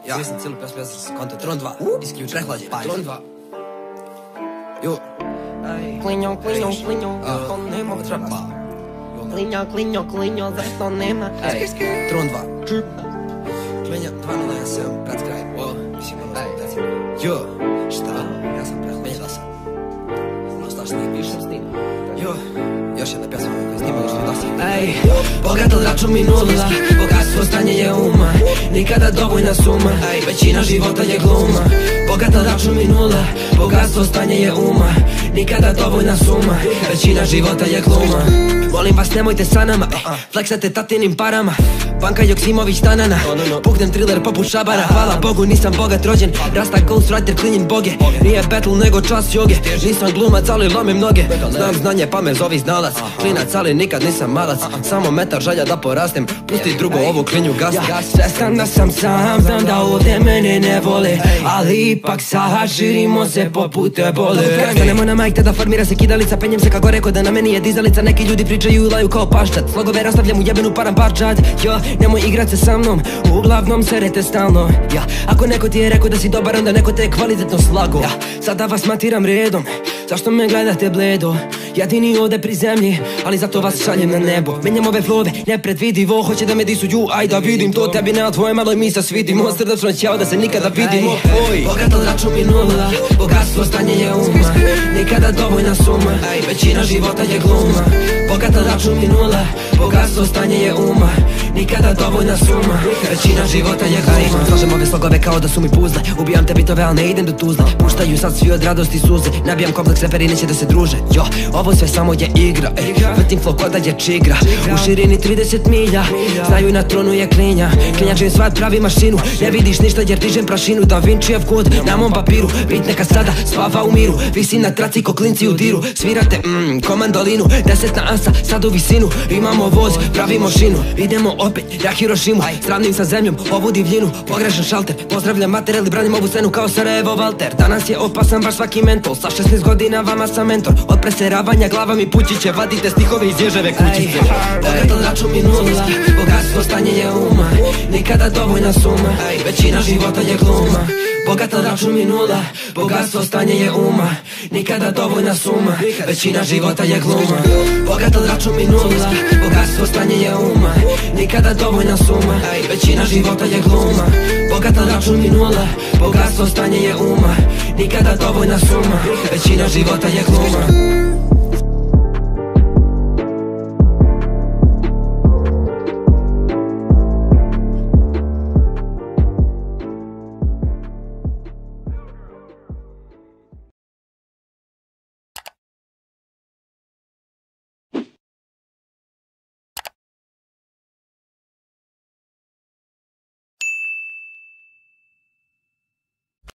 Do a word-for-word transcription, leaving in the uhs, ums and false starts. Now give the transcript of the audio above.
Ja sam cijelu pjesmu, ja sam konto Tron dva, isključ, prehlađen, Tron dva. Jo. Klinjo, klinjo, klinjo, zašto nema trapa. Klinjo, klinjo, klinjo, zašto nema. Tron dva. Klinja, dva nula jedan sedam, pred kraj. Mislim, jo, šta? Ja sam prehlađen, sam. Ostaš ne pišem s tim. Jo, još jedna pjesma koja snima još ne dosta. Ej, bogato račun mi nula, bogatstvo stanje je uma, nikada dovoljna suma, većina života je gluma. Bogato račun mi nula, bogatstvo stanje je uma, nikada dovoljna suma, većina života je gluma. Molim vas nemojte sa nama, fleksate tatinim parama, Banka Joksimović tanana, puknem thriller poput Šabara. Hvala Bogu nisam bogat rođen, rasta ghostwriter klinjim boge. Nije battle nego čas joge, nisam glumac ali lomim noge. Znam znanje pa me zovi znalac, klinac ali nikad nisam malac. Samo metar želja da porastem, pusti drugo ovu klinju gasne. Svestan da sam sam, znam da ovdje mene ne vole, ali ipak sad širimo se poput ebole. Stanemo na majk te da formira se kidalica, penjem se kako rekao da na meni je dizalica. Neki ljudi pričaju i laju kao paščat, slogove rastavljam u jebenu param parčat. Jo, nemoj igrat se sa mnom, uglavnom serete stalno. Ja, ako neko ti je rekao da si dobar, onda neko te je kvalitetno slago. Ja, sada vas matiram redom, zašto me gledate bledo? Jedini ovde pri zemlji, ali zato vas šaljem na nebo. Menjam ove flove, nepredvidivo, hoće da me disuju, aj da vidim to. Tebi ne, tvoje malo i mi se svidimo, srdačno ćao da se nikada vidimo. Bogato račun mi nula, bogatstvo stanje je uma, nikada dovoljna suma, većina života je gluma. Bogato račun mi nula, bogatstvo stanje je uma, nikada dovoljna suma, većina života je gluma. Slažem ove slogove kao da su mi puzle, ubijam te bitove al ne idem do Tuzle. Puštaju sad svi od radosti suze, nabijam kompleks reperi neće da se druže. Jo, ovo sve samo je igra, vrtim flow ko da je čigra. U širini trideset milja, znaju na tronu je klinja. Klinjačim svat pravi mašinu, ne vidiš ništa jer dižem prašinu. Da Vincijev kod na mom papiru, bit neka sada spava u miru. Visi na traci ko klinci u diru, svirate mm, komandolinu. Deset na asa, sad u visinu, imamo voz, pravimo šinu. Idemo opet, ja Hirošimu, sravnim sa zemljom ovu divljinu. Pogrešan šalter, pozdravljam mater, branim ovu scenu kao Sarajevo Valter. Danas je opasan baš svaki mentol, sa šesnaest godina vama sam mentor. Od preseravanja glava mi pučiće, vadite stihove iz ježeve kućice. Bogato račun mi nula, bogatstvo stanje je uma, nikada dovoljna suma, većina života je gluma. Bogato račun mi nula, bogatstvo stanje je uma, nikada dovoljna suma, većina života je gluma. Bogato račun mi nula, bogatstvo stanje je uma, nikada dovoljna suma, većina života je gluma. Bogato račun mi nula, bogatstvo stanje je uma, nikada dovoljna suma, većina života je gluma.